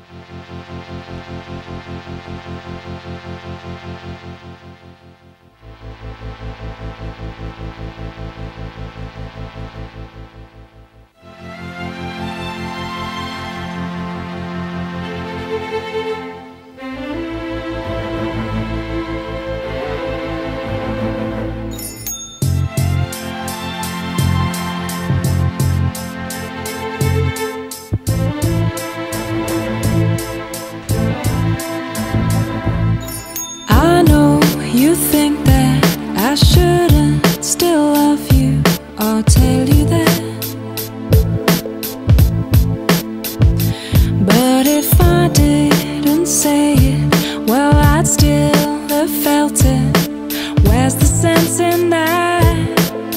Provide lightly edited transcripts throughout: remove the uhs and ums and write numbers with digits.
You think that I shouldn't still love you, I'll tell you that. But if I didn't say it, well, I'd still have felt it. Where's the sense in that?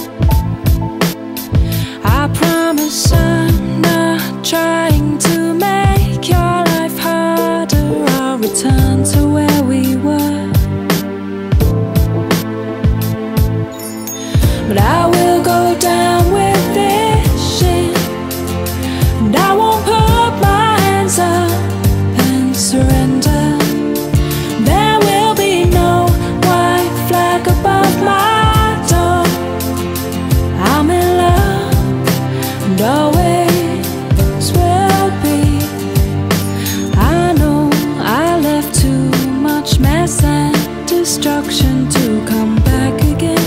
I promise I'm not trying to make your life harder. I'll return to where we were. But I will go down with this shit, and I won't put my hands up and surrender. There will be no white flag above my door. I'm in love, and always will be. I know I left too much mess and destruction to come back again.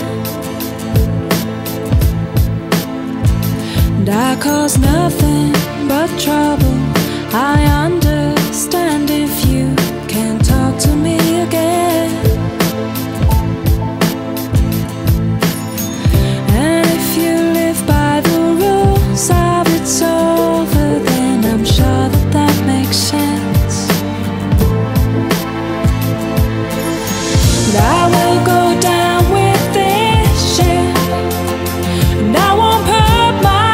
I cause nothing but trouble. I understand if you can't talk to me again. And if you live by the rules of it's over, then I'm sure that that makes sense. But I will go down with this shit, and I won't put my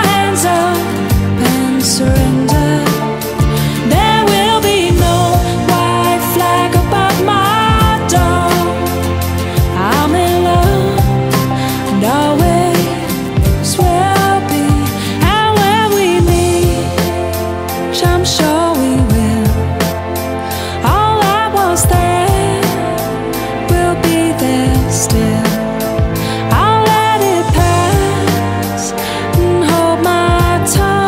surrender. There will be no white flag above my door. I'm in love, and always will be. And when we meet, I'm sure we will. All that was there will be there still. I'll let it pass and hold my tongue.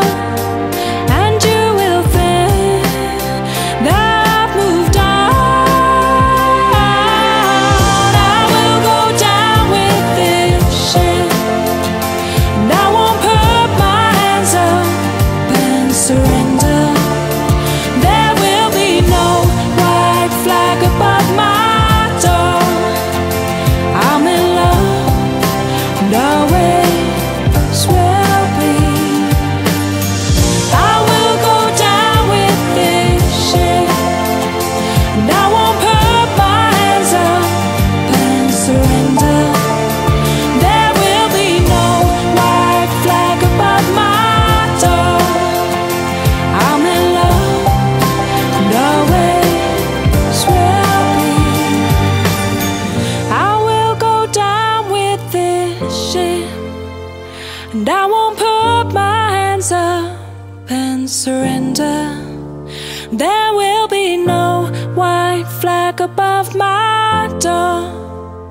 Surrender. There will be no white flag above my door. I'm in love, and always will be. I will go down with this shit, and I won't put my hands up and surrender. There will be no white flag above my door. And I won't put my hands up and surrender. There will be no white flag above my door.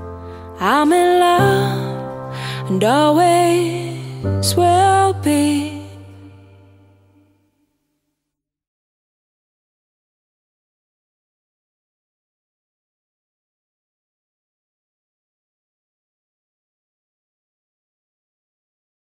I'm in love, and always will be.